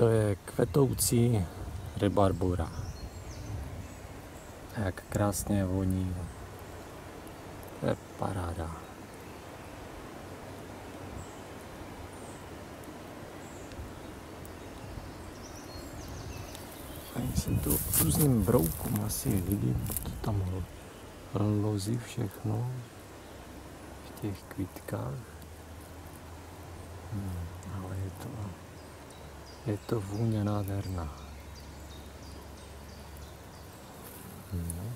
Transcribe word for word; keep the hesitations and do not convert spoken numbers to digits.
To je kvetoucí rybarbora. Jak krásně voní. To je paráda. Ani se tu různým broukům asi vidím, to tam lozí všechno v těch kvítkách. Hmm, ale je to, je to vůně nádherná. No.